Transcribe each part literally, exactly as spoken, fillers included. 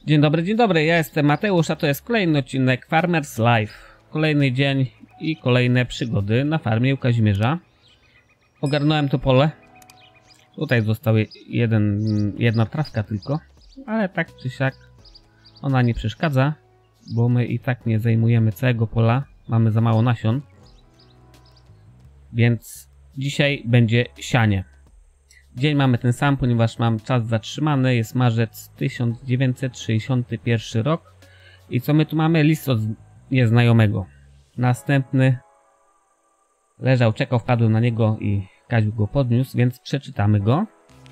Dzień dobry, dzień dobry, ja jestem Mateusz, a to jest kolejny odcinek Farmers Life. Kolejny dzień i kolejne przygody na farmie u Kazimierza. Ogarnąłem to pole. Tutaj została jeden, jedna trawka tylko, ale tak czy siak ona nie przeszkadza, bo my i tak nie zajmujemy całego pola, mamy za mało nasion. Więc dzisiaj będzie sianie. Dzień mamy ten sam, ponieważ mam czas zatrzymany, jest marzec tysiąc dziewięćset sześćdziesiąty pierwszy rok. I co my tu mamy? List od nieznajomego. Następny leżał, czekał, wpadłem na niego i Kaziu go podniósł, więc przeczytamy go.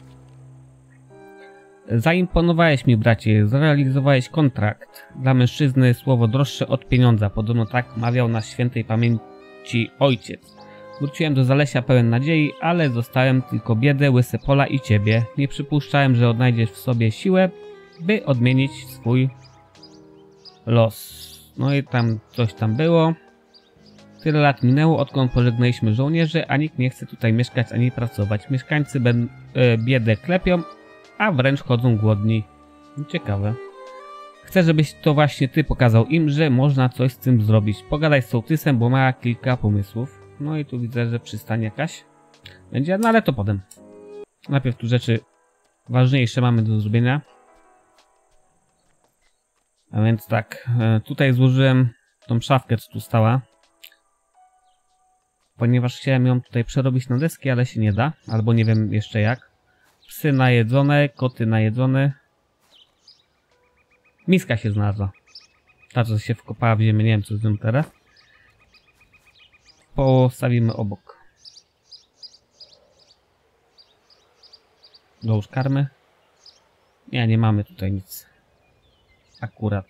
Zaimponowałeś mi, bracie, zrealizowałeś kontrakt. Dla mężczyzny słowo droższe od pieniądza, podobno tak mawiał na świętej pamięci ojciec. Wróciłem do Zalesia pełen nadziei, ale zostałem tylko biedę, łyse pola i ciebie. Nie przypuszczałem, że odnajdziesz w sobie siłę, by odmienić swój los. No i tam coś tam było. Tyle lat minęło, odkąd pożegnaliśmy żołnierzy, a nikt nie chce tutaj mieszkać ani pracować. Mieszkańcy ben, e, biedę klepią, a wręcz chodzą głodni. Ciekawe. Chcę, żebyś to właśnie ty pokazał im, że można coś z tym zrobić. Pogadaj z sołtysem, bo ma kilka pomysłów. No i tu widzę, że przystań jakaś będzie, no ale to potem. Najpierw tu rzeczy ważniejsze mamy do zrobienia. A więc tak, tutaj złożyłem tą szafkę, co tu stała. Ponieważ chciałem ją tutaj przerobić na deski, ale się nie da. Albo nie wiem jeszcze jak. Psy najedzone, koty najedzone. Miska się znalazła. Ta, co się wkopała w ziemię, nie wiem co z nią teraz. Postawimy obok. Dołóż karmy. Nie, nie mamy tutaj nic. Akurat.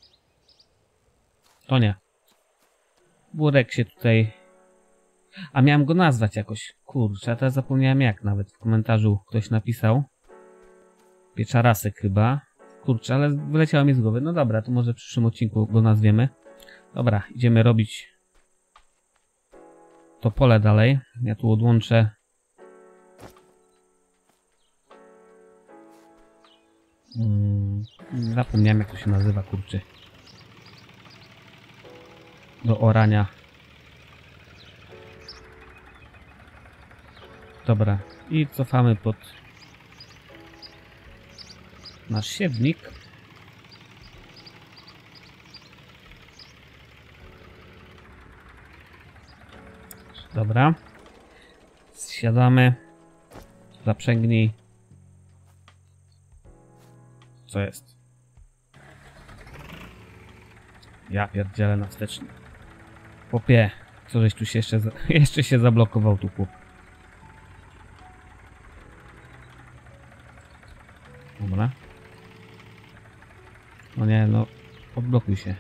To nie. Burek się tutaj... A miałem go nazwać jakoś. Kurczę, a teraz zapomniałem jak nawet. W komentarzu ktoś napisał. Pieczarasek chyba. Kurczę, ale wyleciało mi z głowy. No dobra, to może w przyszłym odcinku go nazwiemy. Dobra, idziemy robić to pole dalej. Ja tu odłączę hmm, zapomniałem jak to się nazywa, kurczę. Do orania. Dobra. I cofamy pod nasz siewnik. Dobra. Zsiadamy. Zaprzęgnij. Co jest? Ja pierdzielę na wstecznie. Popie. Co żeś tu się jeszcze... Jeszcze się zablokował tu chłop. Dobra. No nie, no. Odblokuj się.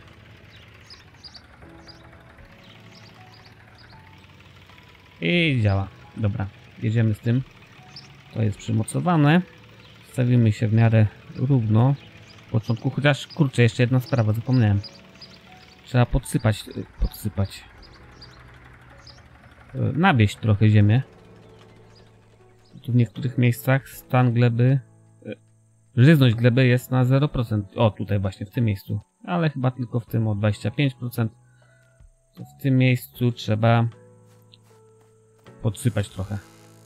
I działa. Dobra, jedziemy z tym. To jest przymocowane. Stawimy się w miarę równo. W początku, chociaż kurczę, jeszcze jedna sprawa, zapomniałem. Trzeba podsypać, podsypać. Nawieść trochę ziemię. Tu w niektórych miejscach stan gleby, żyzność gleby jest na zero procent. O, tutaj właśnie w tym miejscu. Ale chyba tylko w tym o dwadzieścia pięć procent. To w tym miejscu trzeba podsypać trochę.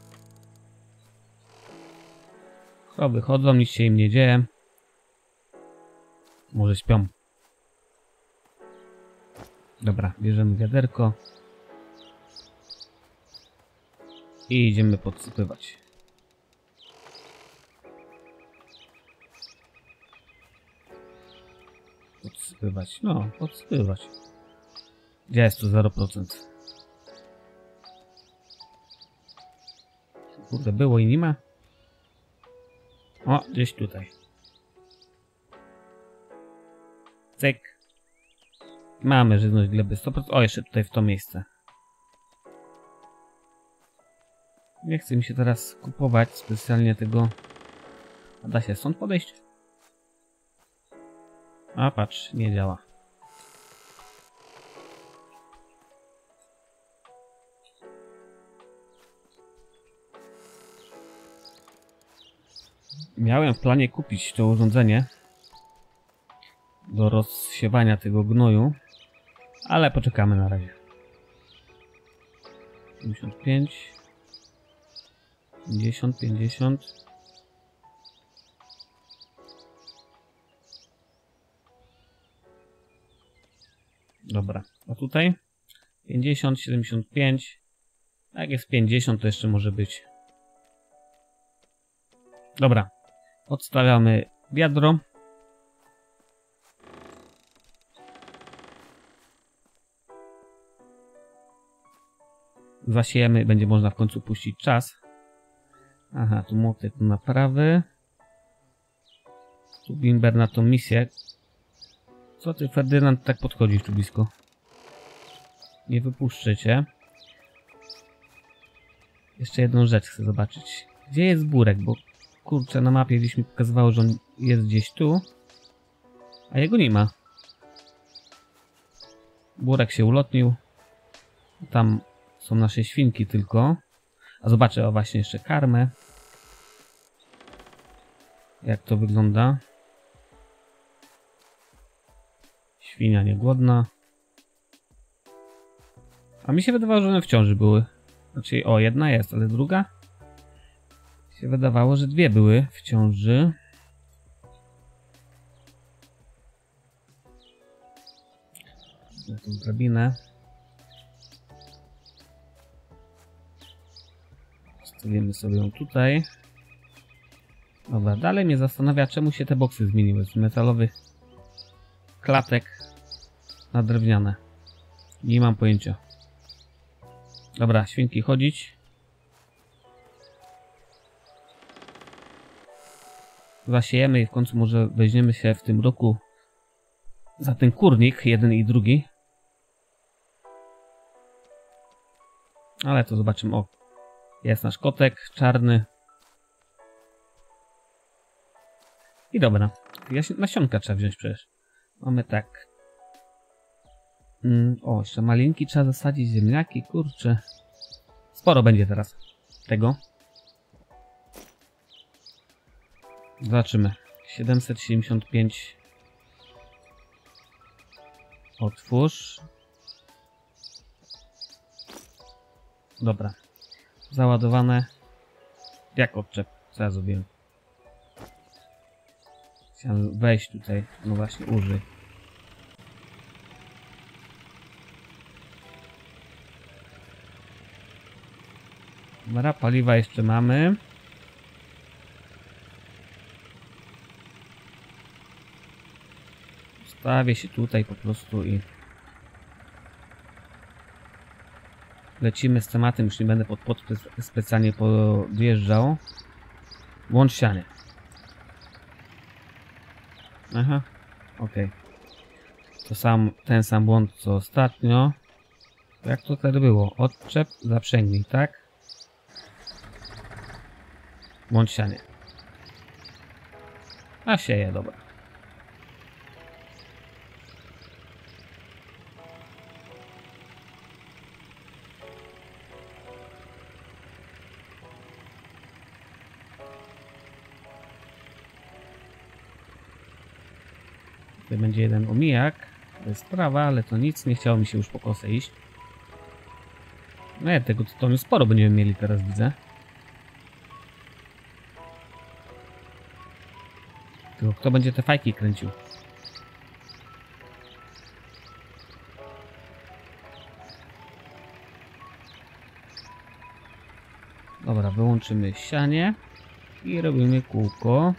Krowy chodzą, nic się im nie dzieje. Może śpią. Dobra, bierzemy wiaderko. I idziemy podsypywać. Podsypywać, no, podsypywać. Gdzie jest to zero procent? Kurde, było i nie ma. O, gdzieś tutaj. Cyk. Mamy żyzność gleby sto procent. O, jeszcze tutaj w to miejsce. Nie chcę mi się teraz kupować specjalnie tego. A da się stąd podejść? A patrz, nie działa. Miałem w planie kupić to urządzenie, do rozsiewania tego gnoju. Ale poczekamy na razie. pięćdziesiąt pięć. pięćdziesiąt, pięćdziesiąt. Dobra, a tutaj pięćdziesiąt, siedemdziesiąt pięć. Jak jest pięćdziesiąt, to jeszcze może być. Dobra, odstawiamy wiadro. Zasiejemy, będzie można w końcu puścić czas. Aha, tu młotek do naprawy. Tu bimber na tą misję. Co ty, Ferdynand, tak podchodzisz tu blisko? Nie wypuszczę cię. Jeszcze jedną rzecz chcę zobaczyć. Gdzie jest Burek? Bo kurczę, na mapie gdzieś mi pokazywało, że on jest gdzieś tu. A jego nie ma. Burek się ulotnił. Tam są nasze świnki tylko. A zobaczę, o właśnie jeszcze karmę. Jak to wygląda. Świnia niegłodna. A mi się wydawało, że one w ciąży były. Znaczy, o, jedna jest, ale druga? Mi się wydawało, że dwie były w ciąży. Na tą drabinę. Stawimy sobie ją tutaj. Dobra, dalej mnie zastanawia, czemu się te boksy zmieniły z metalowych klatek na drewniane. Nie mam pojęcia. Dobra, świnki chodzić. Zasiejemy i w końcu może weźmiemy się w tym roku za ten kurnik, jeden i drugi. Ale to zobaczymy. O, jest nasz kotek czarny. I dobra. Nasionka trzeba wziąć przecież. Mamy tak. Mm, o, jeszcze malinki trzeba zasadzić, ziemniaki, kurczę. Sporo będzie teraz tego. Zobaczymy. siedemset siedemdziesiąt pięć. Otwórz. Dobra. Załadowane. Jak odczep? Co ja zrobiłem? Chciałem wejść tutaj. No właśnie, użyj. Dobra, paliwa jeszcze mamy. Stawię się tutaj po prostu i lecimy z tematem, już nie będę pod, pod specjalnie podjeżdżał. Włącz sianie. Aha, okej. Okay. To sam, ten sam błąd co ostatnio. Jak to wtedy było? Odczep, zaprzęgnij, tak? Włącz sianie. A sieje, dobra. Tutaj będzie jeden omijak. To jest sprawa, ale to nic. Nie chciało mi się już po kosę iść. No ja tego tytoniu sporo będziemy mieli teraz, widzę. Tylko kto będzie te fajki kręcił? Dobra, wyłączymy sianie i robimy kółko.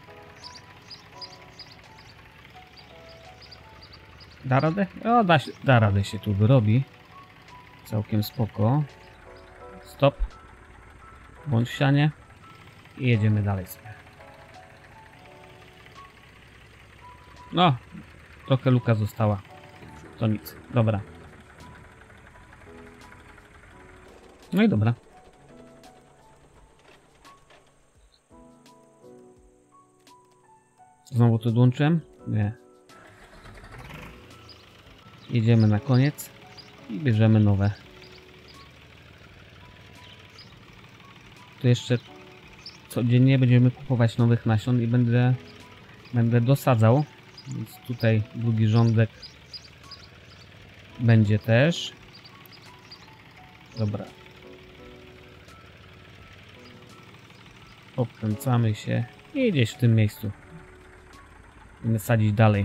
Da radę? O, da, da radę się tu wyrobi. Całkiem spoko. Stop. Włącz sianie. I jedziemy dalej sobie. No, trochę luka została. To nic. Dobra. No i dobra. Znowu to odłączyłem? Nie. Jedziemy na koniec i bierzemy nowe. Tu jeszcze codziennie będziemy kupować nowych nasion i będę, będę dosadzał, Więc tutaj drugi rządek będzie też. Dobra. Obkręcamy się i gdzieś w tym miejscu. Będziemy sadzić dalej.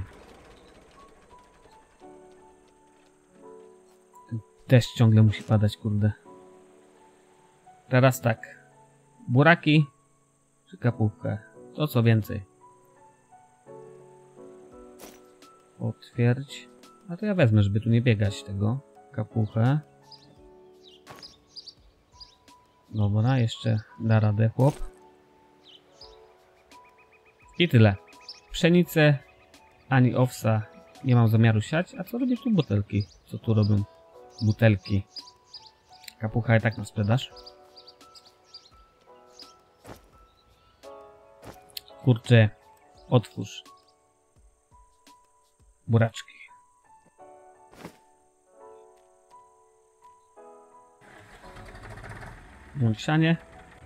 Deszcz ciągle musi padać, kurde. Teraz tak. Buraki czy kapułkę? To co więcej. Potwierdź. A to ja wezmę, żeby tu nie biegać tego. Kapuchę. Dobra, jeszcze da radę chłop. I tyle. Pszenicę ani owsa nie mam zamiaru siać. A co robię tu butelki? Co tu robią butelki? Kapucha i tak na sprzedaż. Kurczę, otwórz. Buraczki. Włącz sianie.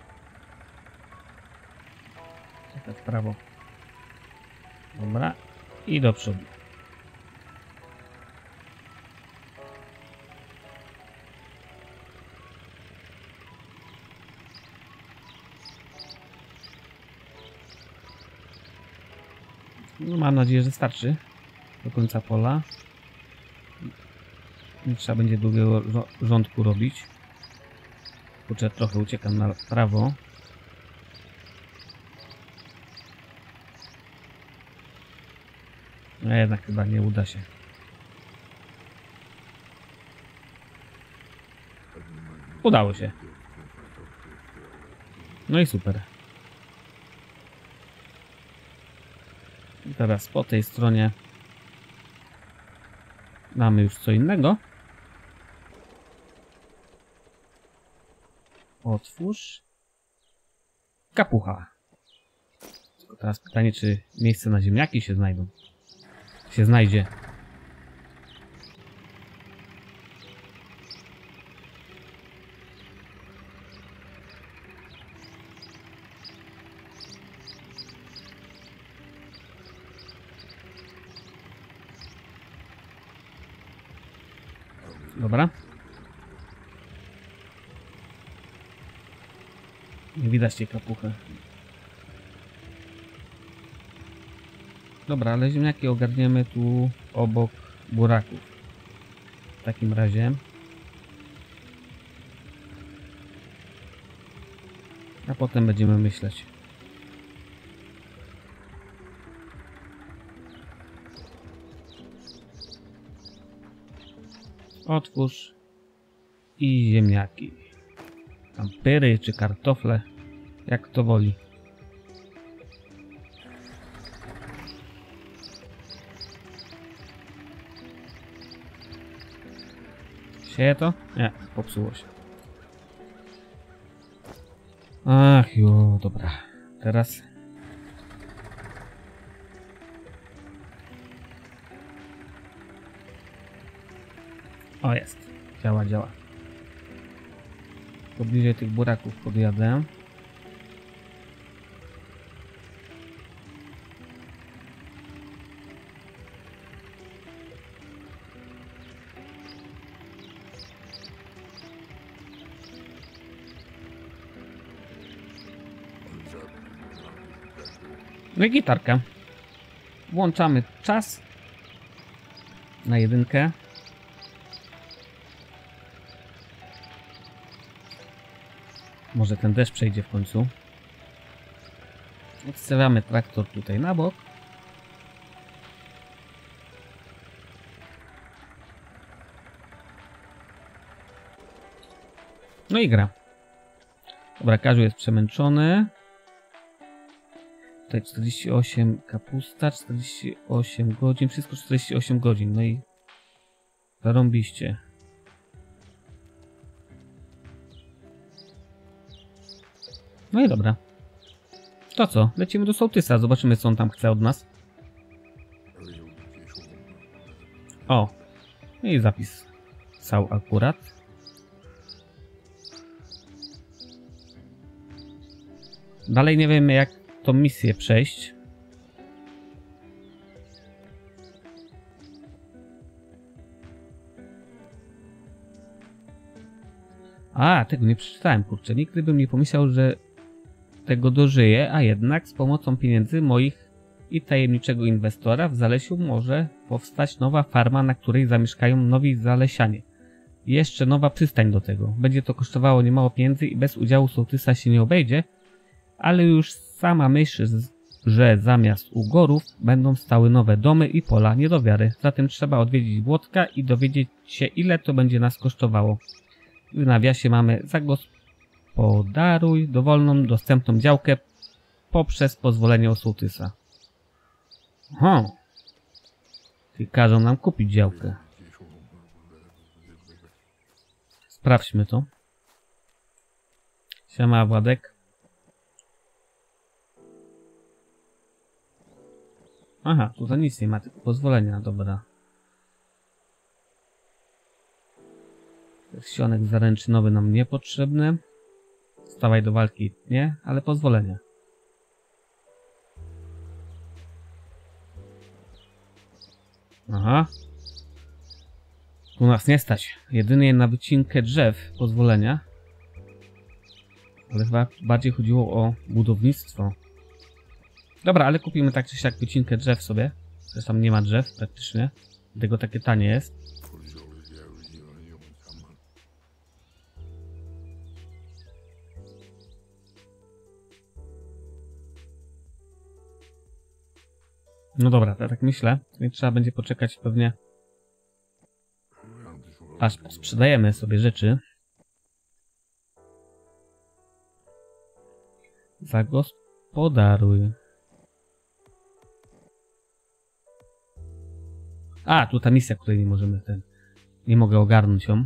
Czekaj w prawo. Dobra. I do przodu. No, mam nadzieję, że starczy do końca pola. Nie trzeba będzie długiego rządku robić. Kurczę, trochę uciekam na prawo. A jednak chyba nie uda się. Udało się. No i super. I teraz po tej stronie mamy już co innego. Otwórz. Kapucha. Tylko teraz pytanie, czy miejsce na ziemniaki się znajdą. Się znajdzie. Dobra. Nie widać tej kapuchy. Dobra, ale ziemniaki ogarniemy tu obok buraków. W takim razie. A potem będziemy myśleć. Otwórz. I ziemniaki. Tam pyry czy kartofle. Jak to woli. Sieje to? Nie, popsuło się. Ach jo, dobra. Teraz... O, jest. Działa, działa. Pobliżej tych buraków podjadę. No i gitarka. Włączamy czas na jedynkę. Może ten deszcz przejdzie w końcu. Odstawiamy traktor tutaj na bok. No i gra. Dobra, Kaziu jest przemęczony. Tutaj czterdzieści osiem kapusta, czterdzieści osiem godzin, wszystko czterdzieści osiem godzin, no i zarąbiście. No i dobra. To co? Lecimy do sołtysa, zobaczymy co on tam chce od nas. O, i zapis stał akurat. Dalej nie wiemy jak tą misję przejść. A, tego nie przeczytałem, kurczę. Nigdy bym nie pomyślał, że tego dożyję, a jednak z pomocą pieniędzy moich i tajemniczego inwestora w Zalesiu może powstać nowa farma, na której zamieszkają nowi Zalesianie. I jeszcze nowa przystań do tego. Będzie to kosztowało niemało pieniędzy i bez udziału sołtysa się nie obejdzie, ale już sama myśl, że zamiast ugorów będą stały nowe domy i pola nie do wiary. Zatem trzeba odwiedzić Błotka i dowiedzieć się, ile to będzie nas kosztowało. W nawiasie mamy zagospodaruj dowolną, dostępną działkę poprzez pozwolenie o sołtysa. Aha. I każą nam kupić działkę. Sprawdźmy to. Siema, Władek. Aha, tutaj nic nie ma, tylko pozwolenia, dobra. Pierścionek zaręczynowy nam niepotrzebny. Stawaj do walki, nie, ale pozwolenie. Aha. Tu nas nie stać. Jedynie na wycinkę drzew pozwolenia. Ale chyba bardziej chodziło o budownictwo. Dobra, ale kupimy tak czy siak wycinkę drzew sobie. Zresztą tam nie ma drzew praktycznie. Dlatego takie tanie jest. No dobra, to ja tak myślę. Więc trzeba będzie poczekać pewnie, aż sprzedajemy sobie rzeczy. Zagospodaruj. A, tu ta misja, której nie możemy ten... Nie mogę ogarnąć ją.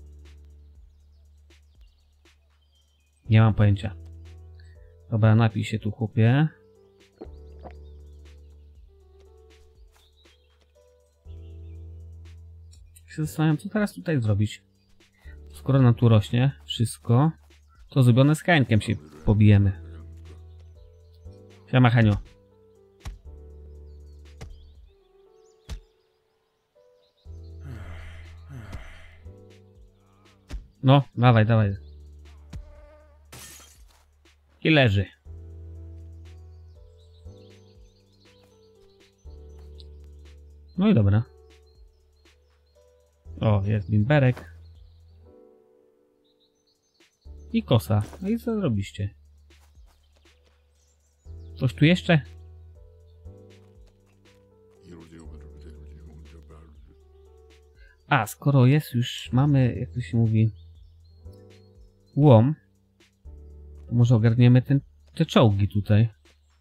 Nie mam pojęcia. Dobra, napij się tu, chłopie. Się zastanawiam, co teraz tutaj zrobić. Skoro nam tu rośnie wszystko, to zrobione z kańkiem się pobijemy. Siema, Henio. No, dawaj, dawaj. I leży. No i dobra. O, jest bimberek. I kosa. No i co zrobiście? Coś tu jeszcze? A, skoro jest już, mamy, jak to się mówi, łom, to może ogarniemy ten, te czołgi tutaj.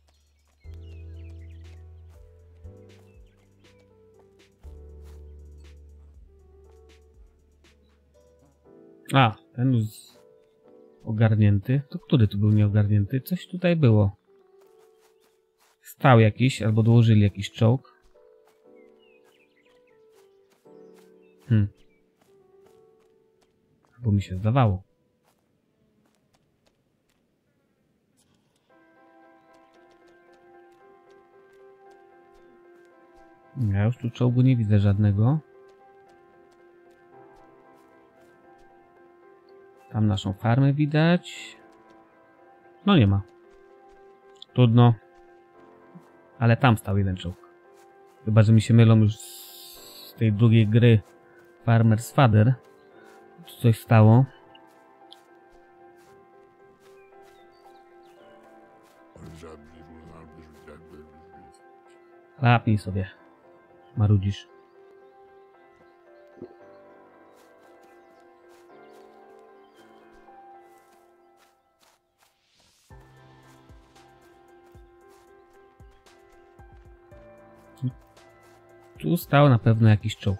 A, ten już ogarnięty. To który tu był nieogarnięty? Coś tutaj było. Stał jakiś, albo dołożyli jakiś czołg. Hmm. Bo mi się zdawało. Ja już tu czołgu nie widzę żadnego. Tam naszą farmę widać. No nie ma. Trudno. Ale tam stał jeden czołg. Chyba że mi się mylą już z tej drugiej gry Farmer's Father. Tu coś stało. Lapnij sobie. Marudzisz. Tu stał na pewno jakiś czołg.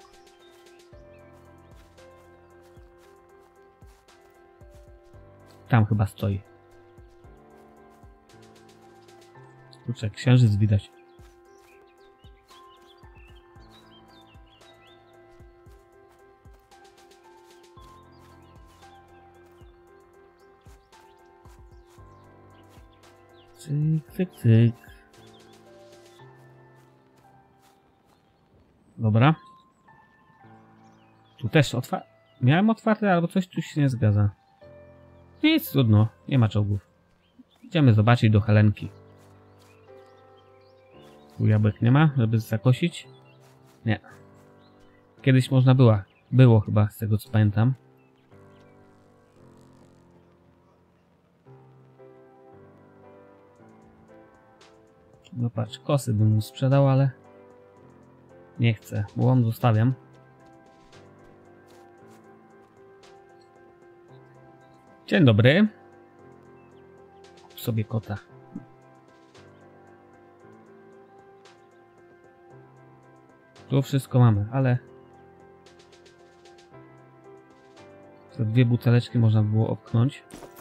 Tam chyba stoi. Kurczę, księżyc widać. Cyk, cyk, cyk. Dobra. Tu też otwarte. Miałem otwarte, albo coś tu się nie zgadza. Nic, trudno, nie ma czołgów. Idziemy zobaczyć do Helenki. Tu jabłek nie ma, żeby zakosić? Nie. Kiedyś można była. Było chyba, z tego co pamiętam. No patrz, kosy bym mu sprzedał, ale nie chcę. Łom zostawiam. Dzień dobry. Kup sobie kota. Tu wszystko mamy, ale te dwie buteleczki można było opchnąć.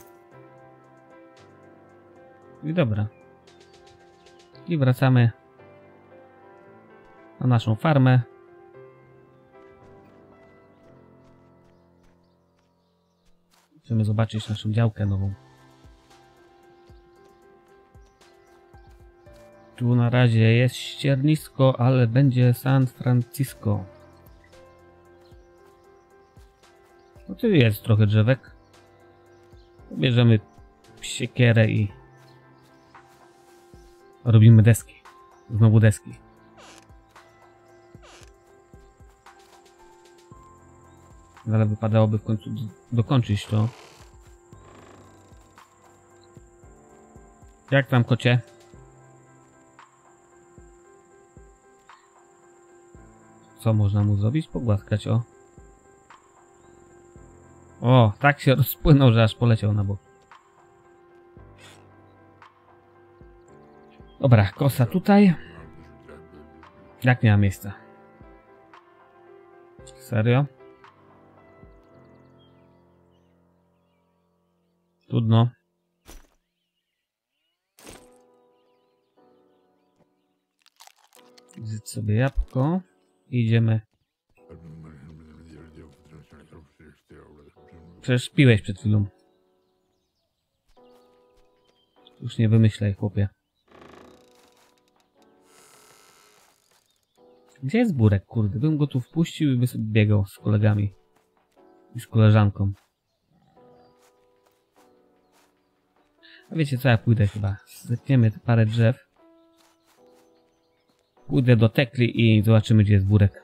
I dobra. I wracamy na naszą farmę. Chcemy zobaczyć naszą działkę nową. Tu na razie jest ściernisko, ale będzie San Francisco. No tu jest trochę drzewek. Bierzemy siekierę i robimy deski. Znowu deski. Ale wypadałoby w końcu dokończyć to. Jak tam, kocie? Co można mu zrobić? Pogłaskać, o. O, tak się rozpłynął, że aż poleciał na bok. Dobra, kosa tutaj. Jak nie ma miejsca? Serio? Trudno. Zjedz sobie jabłko. Idziemy. Przecież piłeś przed chwilą. Już nie wymyślaj, chłopie. Gdzie jest Burek, kurde? Bym go tu wpuścił i by sobie biegał z kolegami. I z koleżanką. A wiecie co, ja pójdę chyba. Zetniemy te parę drzew. Pójdę do Tekli i zobaczymy, gdzie jest Burek.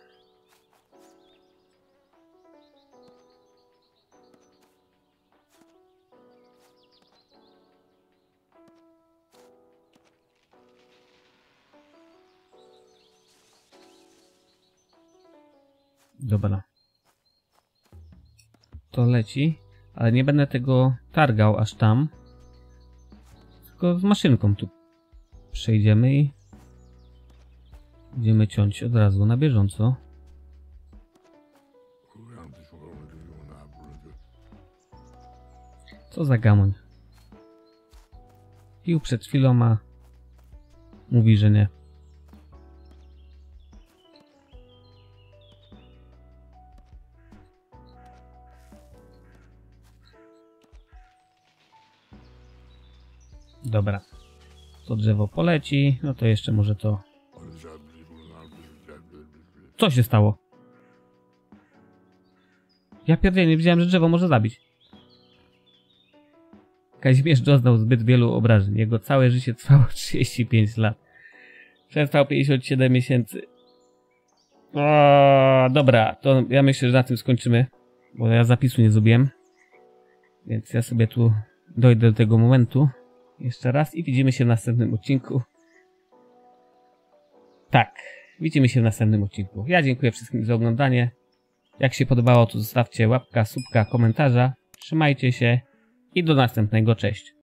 Dobra. To leci, ale nie będę tego targał aż tam. Tylko z maszynką tu przejdziemy i będziemy ciąć od razu na bieżąco. Co za gamoń. Pił przed chwilą, a mówi, że nie. Dobra. To drzewo poleci, no to jeszcze może to... Co się stało? Ja pierdzielę, nie wiedziałem, że drzewo może zabić. Kazimierz doznał zbyt wielu obrażeń. Jego całe życie trwało trzydzieści pięć lat. Przetrwał pięćdziesiąt siedem miesięcy. O, dobra, to ja myślę, że na tym skończymy. Bo ja zapisu nie zrobiłem. Więc ja sobie tu dojdę do tego momentu. Jeszcze raz i widzimy się w następnym odcinku. Tak, widzimy się w następnym odcinku. Ja dziękuję wszystkim za oglądanie. Jak się podobało, to zostawcie łapka, subka, komentarza. Trzymajcie się i do następnego. Cześć.